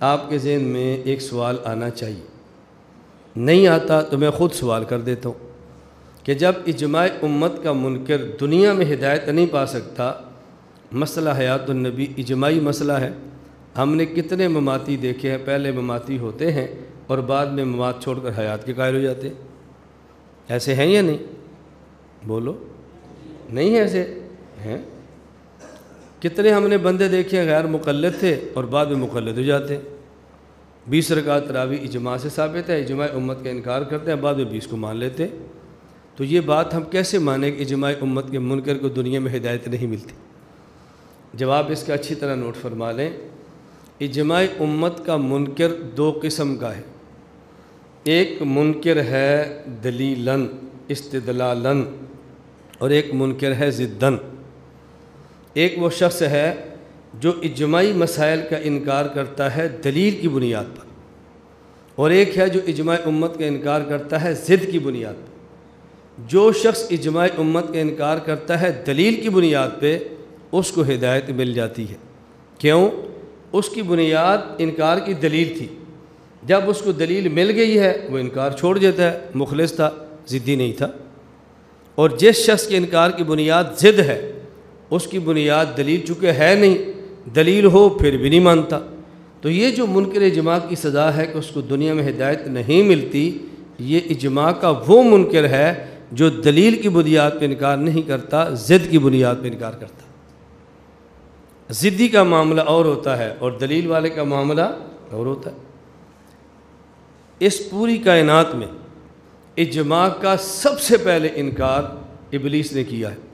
آپ کے ذہن میں ایک سوال آنا چاہیے، نہیں آتا تو میں خود سوال کر دیتا ہوں کہ جب اجماع امت کا منکر دنیا میں ہدایت نہیں پا سکتا، مسئلہ حیات النبی اجماعی مسئلہ ہے، ہم نے کتنے مماتی دیکھے ہیں، پہلے مماتی ہوتے ہیں اور بعد میں ممات چھوڑ کر حیات کے قائل ہو جاتے ہیں، ایسے ہیں یا نہیں؟ بولو، نہیں ہے ایسے ہیں؟ کتنے ہم نے بندے دیکھے ہیں غیر مقلد تھے اور بعد میں مقلد ہو جاتے ہیں۔ 20 رکعت تراویح اجماع سے ثابت ہے، اجماع امت کا انکار کرتے ہیں، بعد میں 20 کو مان لیتے ہیں۔ تو یہ بات ہم کیسے مانیں کہ اجماع امت کے منکر کو دنیا میں ہدایت نہیں ملتی؟ جواب اس کا اچھی طرح نوٹ فرما لیں۔ اجماع امت کا منکر دو قسم کا ہے، ایک منکر ہے دلیلاً استدلالاً اور ایک منکر ہے ضداً۔ ایک وہ شخص ہے جو اجماعی مسائل کا انکار کرتا ہے دلیل کی بنیاد پر، اور ایک ہے جو اجماع امت کا انکار کرتا ہے ضد کی بنیاد پر۔ جو شخص اجماع امت کا انکار کرتا ہے دلیل کی بنیاد پہ، اس کو ہدایت مل جاتی ہے۔ کیوں؟ اس کی بنیاد انکار کی دلیل تھی، جب اس کو دلیل مل گئی ہے وہ انکار چھوڑ دیتا ہے، مخلص تھا، ضدی نہیں تھا۔ اور جس شخص کے انکار کی بنیاد ضد ہے، اس کی بنیاد دلیل چونکہ ہے نہیں، دلیل ہو پھر بھی نہیں مانتا۔ تو یہ جو منکر اجماع کی سزا ہے کہ اس کو دنیا میں ہدایت نہیں ملتی، یہ اجماع کا وہ منکر ہے جو دلیل کی بنیاد پہ انکار نہیں کرتا، ضد کی بنیاد پہ انکار کرتا۔ ضدی کا معاملہ اور ہوتا ہے اور دلیل والے کا معاملہ اور ہوتا ہے۔ اس پوری کائنات میں اجماع کا سب سے پہلے انکار ابلیس نے کیا ہے۔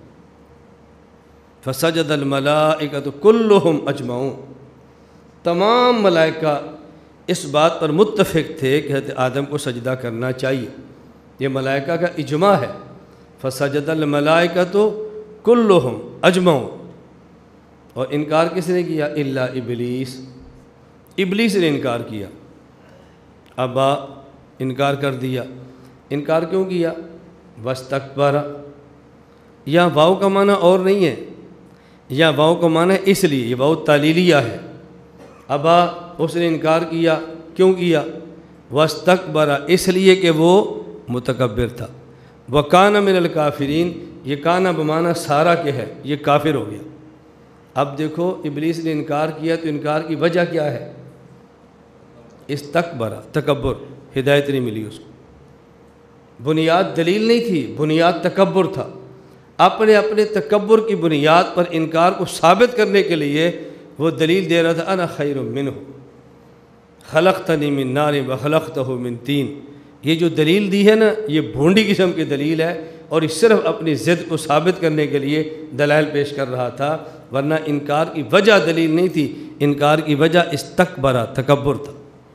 فسجد الملائکۃ کلہم اجمعون، تمام ملائکہ اس بات پر متفق تھے کہ حضرت آدم کو سجدہ کرنا چاہیے، یہ ملائکہ کا اجماع ہے۔ فسجد الملائکۃ کلہم اجمعون، اور انکار کس نے کیا؟ الا ابلیس، ابلیس نے انکار کیا، ابا، انکار کر دیا۔ انکار کیوں کیا؟ واستکبر، یا واو کا معنی اور نہیں ہے، یا واو کا معنی اس لیے، یہ واو تعلیلیہ ہے۔ ابا، اس نے انکار کیا، کیوں کیا؟ واستکبر، اس لیے کہ وہ متکبر تھا۔ وکان من الکافرین، یہ کانا بمعنی سارا کے ہے، یہ کافر ہو گیا۔ اب دیکھو ابلیس نے انکار کیا تو انکار کی وجہ کیا ہے؟ استکبر، تکبر، ہدایت نہیں ملی اس کو۔ بنیاد دلیل نہیں تھی، بنیاد تکبر تھا۔ اپنے تکبر کی بنیاد پر انکار کو ثابت کرنے کے لیے وہ دلیل دے رہا تھا، انا خیر منہ خلقتنی من نار وخلقتہ من طین۔ یہ جو دلیل دی ہے نا، یہ بھونڈی قسم کی دلیل ہے، اور یہ صرف اپنی ضد کو ثابت کرنے کے لیے دلائل پیش کر رہا تھا، ورنہ انکار کی وجہ دلیل نہیں تھی، انکار کی وجہ استکبر، تکبر تھا۔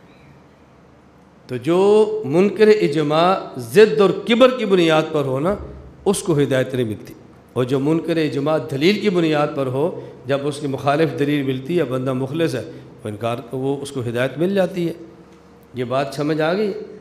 تو جو منکر اجماع ضد اور کبر کی بنیاد پر ہو نا، اس کو ہدایت نہیں ملتی، اور جو منکر اجماع دلیل کی بنیاد پر ہو، جب اس کی مخالف دلیل ملتی ہے، بندہ مخلص ہے، وہ انکار وہ اس کو ہدایت مل جاتی ہے۔ یہ بات سمجھ آ گئی؟